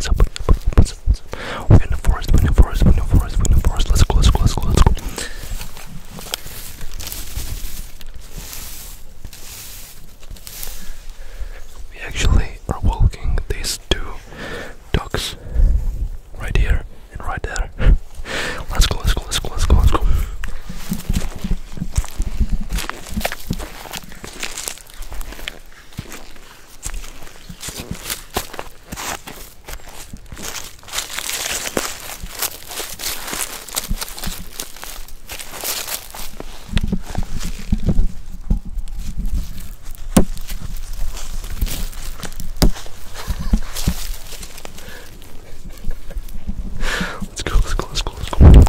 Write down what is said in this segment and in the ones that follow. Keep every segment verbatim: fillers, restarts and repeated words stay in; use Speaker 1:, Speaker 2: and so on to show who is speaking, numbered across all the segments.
Speaker 1: What's up? What's up? What's up? What's up? We're in the forest. We're in the forest. We're in the forest. We're in the forest. Let's go. Let's go. Let's go. Let's go. We actually are walking these two dogs right here and right there. Let's go. Let's go. Let's go. Let's go. Let's go. Let's go, let's go, let's go, let's go.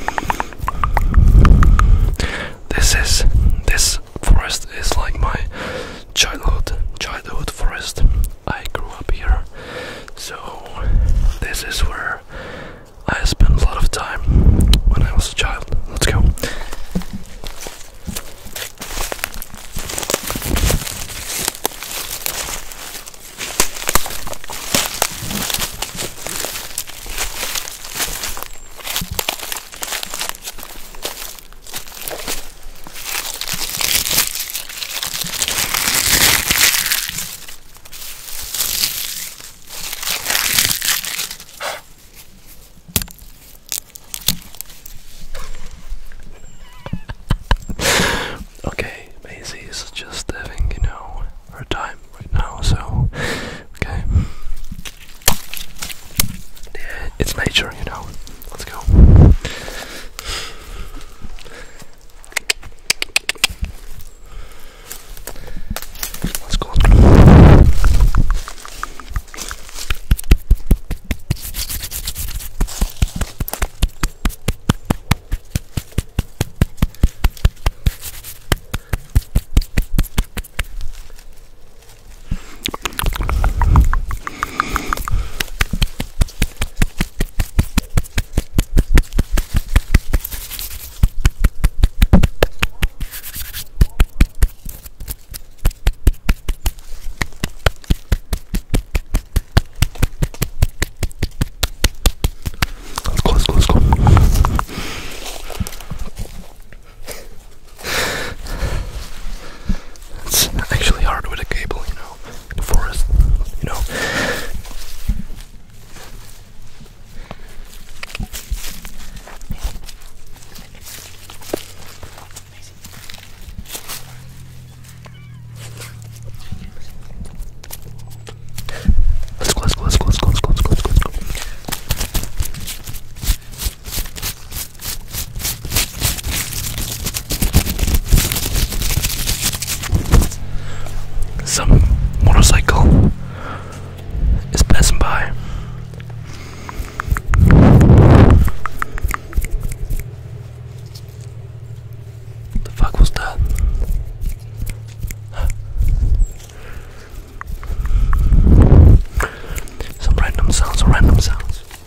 Speaker 1: This is, this forest is like my childhood, childhood forest. I grew up here, so this is where I spent a lot of time when I was a child. Let's go. Okay, Maisie is just having, you know, her time right now, so, okay. Yeah, it's nature, you know. Let's go. Let's go. Let's go. Let's go, let's go, let's go. It's actually hard with a cable, you know, in the forest, you know. Let's go, let's go, let's go, let's go, let's go, let's go, let's go, let's go. Some motorcycle is passing by. What the fuck was that? Some random sounds, random sounds.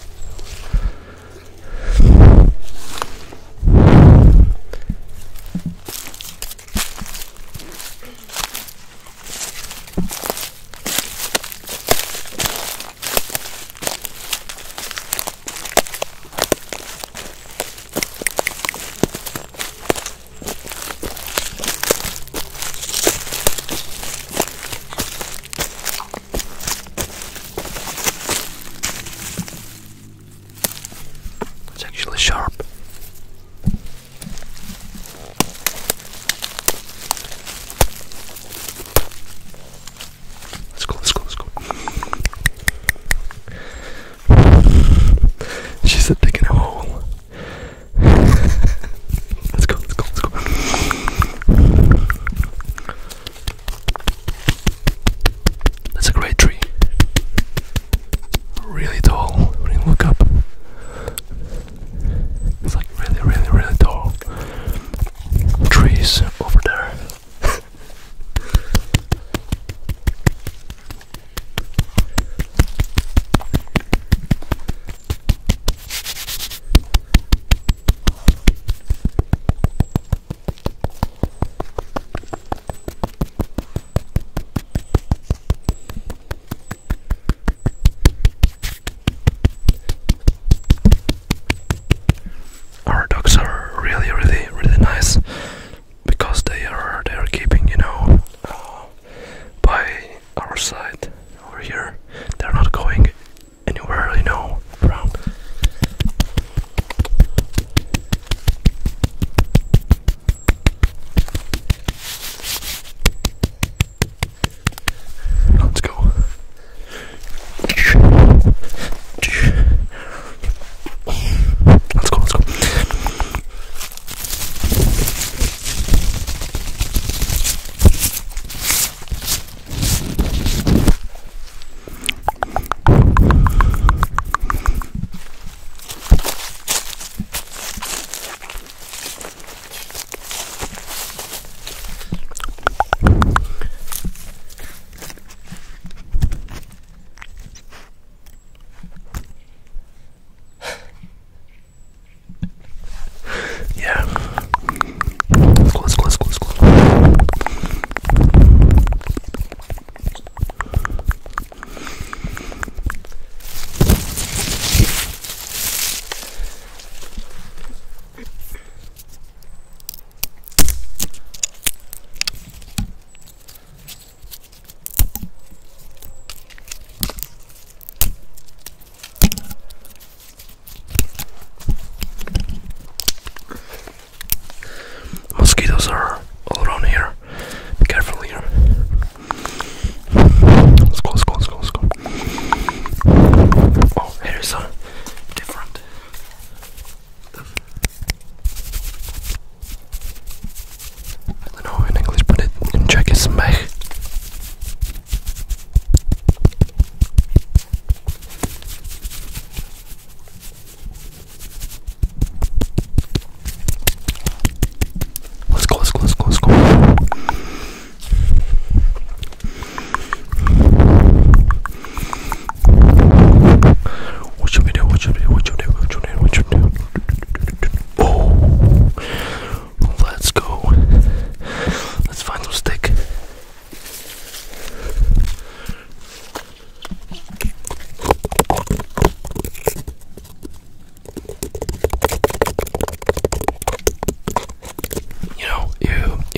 Speaker 1: It's actually sharp. Let's go, let's go, let's go. She's a digging a hole. Let's go, let's go, let's go. That's a great tree. Really tall when you look up. It's like really, really, really tall trees over there.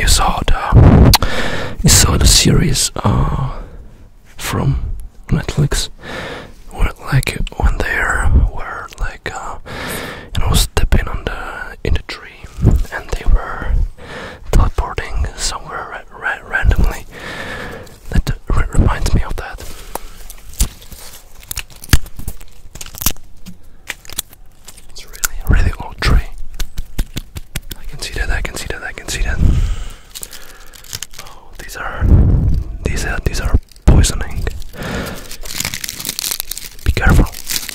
Speaker 1: you saw the you saw the series uh, from Netflix, where like when they were like uh, you know stepping on the in the tree and they were teleporting somewhere ra ra randomly. That r reminds me of that. It's really, really old tree. I can see that. I can see that. I can see that. Oh, these are these are these are poisoning. Be careful.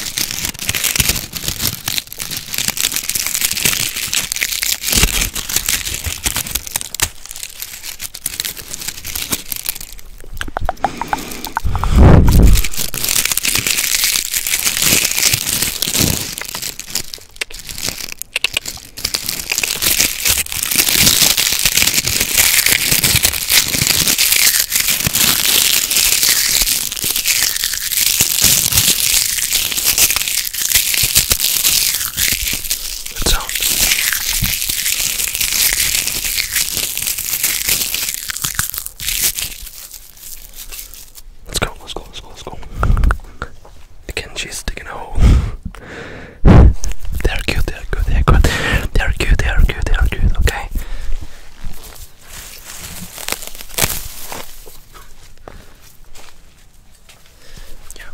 Speaker 1: Let's go, let's go, let's go, let's go. Again, she's digging a hole. They're cute, they're good, they're good. They're cute, they're cute, they're cute, okay? Yeah.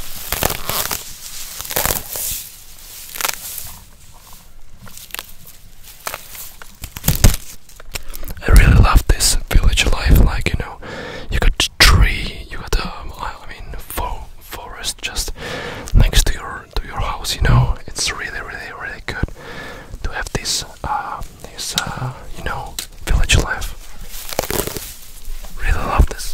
Speaker 1: I really love this village life, like, you know, you got tree, you got um, I mean, fo forest just next to your to your house. You know, it's really, really, really good to have this, uh, this, uh, you know, village life. Really love this.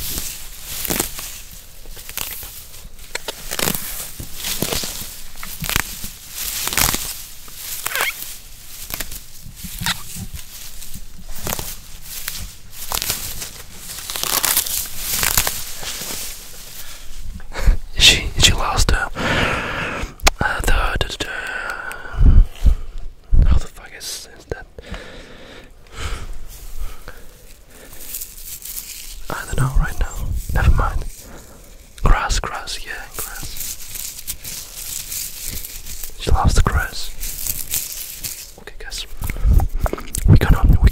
Speaker 1: She she lost the uh, the, the, the how the fuck is, is that? I don't know right now. Never mind. Grass, grass, yeah, grass. She lost the grass. Okay, guys, we gonna we